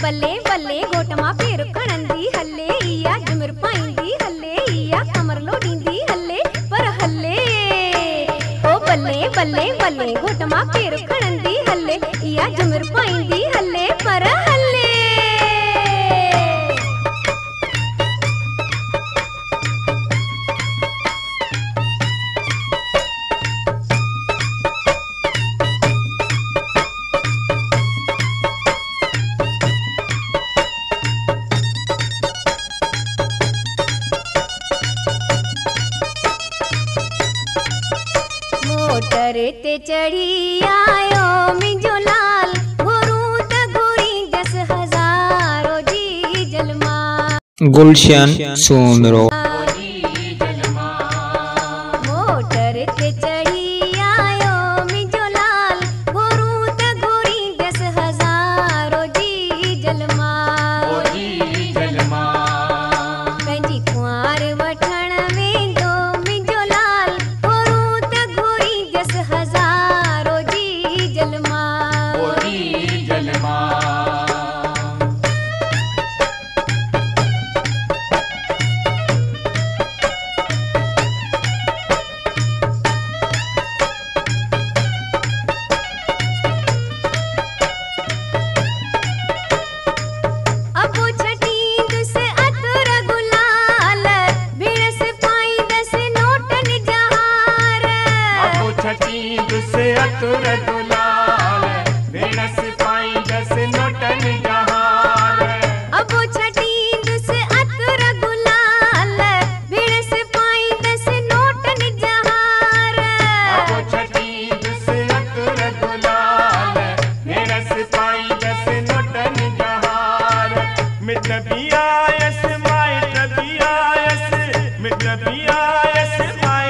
बल्ले बल्ले घोटमा पेर खणंदी हल्ले इया झुमर पाईंदी हल्ले इया कमर लोडींदी हल्ले पर हल्ले ओ बल्ले बल्ले बल्ले घोटमा पेर खणंदी हल्ले इया झुमर पाईंदी हल्ले पर हल्ले। मोटर ते चढ़ी आयो मिंजो लाल घोरू त घोरी 10,000 जी जलमा गुलशन सोनरो। मोटर ते चढ़ी आयो मिंजो लाल घोरू त घोरी 10,000 जी जलमा पंहिंजी कुंवार वठण वेंदो मिंजो लाल घोरू त घोरी 10,000 जी जलमा। अबो छटींदुस अतुर गुलाल भिड़स पाईंदस नोटन जहार। अबो छटींदुस अतुर गुलाल भिड़स पाईंदस नोटन जहार। अबो छटींदुस अतुर गुलाल भिड़स पाईंदस नोटन जहार। अबो छटींदुस अतुर गुलाल भिड़स पाईंदस नोटन जहार। मिट भी आयस माइट भी आयस मिट भी आयस माइट